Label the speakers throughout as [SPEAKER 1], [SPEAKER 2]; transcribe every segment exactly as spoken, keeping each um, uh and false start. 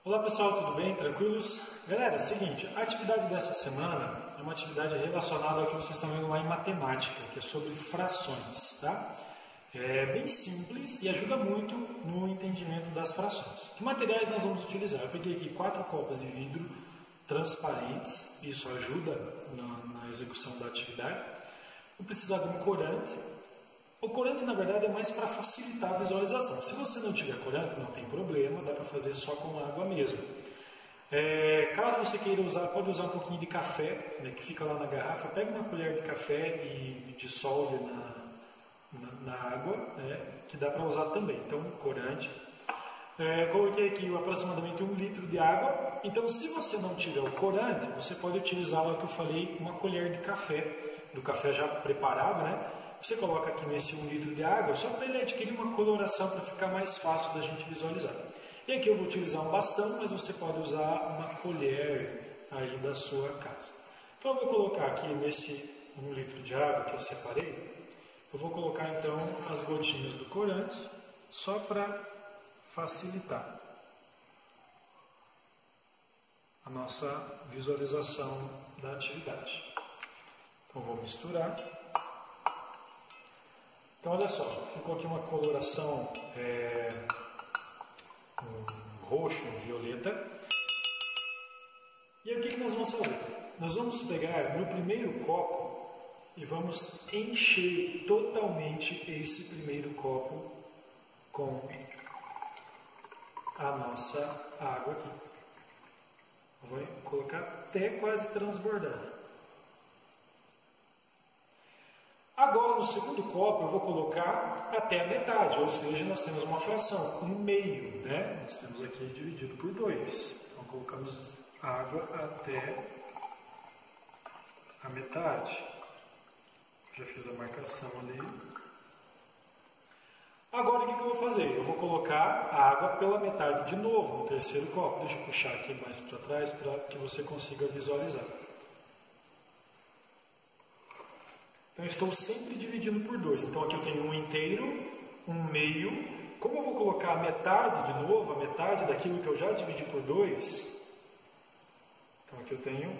[SPEAKER 1] Olá pessoal, tudo bem? Tranquilos? Galera, é o seguinte, a atividade dessa semana é uma atividade relacionada ao que vocês estão vendo lá em matemática, que é sobre frações, tá? É bem simples e ajuda muito no entendimento das frações. Que materiais nós vamos utilizar? Eu peguei aqui quatro copas de vidro transparentes, isso ajuda na, na execução da atividade. Vou precisar de um corante. O corante, na verdade, é mais para facilitar a visualização. Se você não tiver corante, não tem problema, dá para fazer só com água mesmo. É, caso você queira usar, pode usar um pouquinho de café, né, que fica lá na garrafa. Pega uma colher de café e dissolve na, na, na água, né, que dá para usar também. Então, corante. É, coloquei aqui aproximadamente um litro de água. Então, se você não tiver o corante, você pode utilizar lá que eu falei, uma colher de café, do café já preparado, né? Você coloca aqui nesse um litro de água, só para ele adquirir uma coloração para ficar mais fácil da gente visualizar. E aqui eu vou utilizar um bastão, mas você pode usar uma colher aí da sua casa. Então eu vou colocar aqui nesse um litro de água que eu separei, eu vou colocar então as gotinhas do corante, só para facilitar a nossa visualização da atividade. Então vou misturar. Então, olha só, ficou aqui uma coloração é, um roxo, um violeta. E aí, o que, que nós vamos fazer? Nós vamos pegar no primeiro copo e vamos encher totalmente esse primeiro copo com a nossa água aqui. Vou colocar até quase transbordar. Agora, no segundo copo, eu vou colocar até a metade, ou seja, nós temos uma fração, um meio, né? Nós temos aqui dividido por dois. Então, colocamos água até a metade. Já fiz a marcação ali. Agora, o que eu vou fazer? Eu vou colocar a água pela metade de novo, no terceiro copo. Deixa eu puxar aqui mais para trás, para que você consiga visualizar. Então, eu estou sempre dividindo por dois. Então, aqui eu tenho um inteiro, um meio. Como eu vou colocar a metade de novo, a metade daquilo que eu já dividi por dois, então aqui eu tenho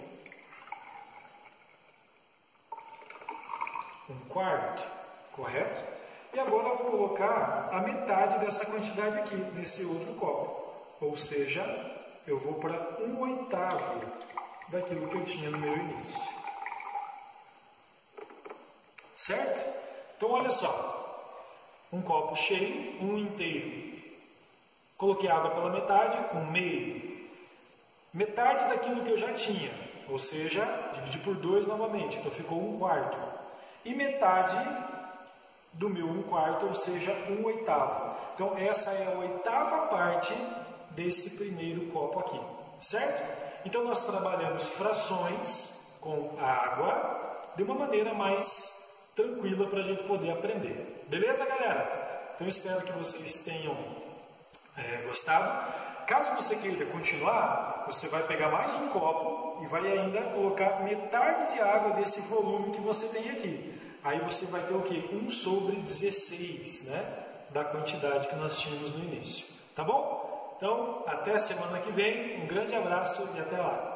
[SPEAKER 1] um quarto, correto? E agora eu vou colocar a metade dessa quantidade aqui, nesse outro copo. Ou seja, eu vou para um oitavo daquilo que eu tinha no meu início. Certo? Então, olha só. Um copo cheio, um inteiro. Coloquei água pela metade, um meio. Metade daquilo que eu já tinha. Ou seja, dividi por dois novamente. Então, ficou um quarto. E metade do meu um quarto, ou seja, um oitavo. Então, essa é a oitava parte desse primeiro copo aqui. Certo? Então, nós trabalhamos frações com água de uma maneira mais tranquila para a gente poder aprender. Beleza, galera? Então, espero que vocês tenham é, gostado. Caso você queira continuar, você vai pegar mais um copo e vai ainda colocar metade de água desse volume que você tem aqui. Aí você vai ter o quê? um sobre dezesseis, né? Da quantidade que nós tínhamos no início. Tá bom? Então, até a semana que vem. Um grande abraço e até lá.